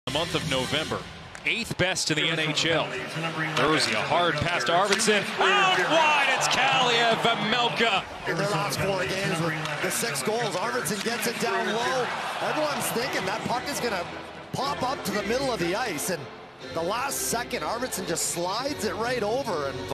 The month of November, 8th best in the NHL. Thursday, a hard pass to Arvidsson. Out wide, it's Kaliyev, Vejmelka. In their last 4 games with the 6 goals, Arvidsson gets it down low. Everyone's thinking that puck is going to pop up to the middle of the ice, and the last second, Arvidsson just slides it right over. And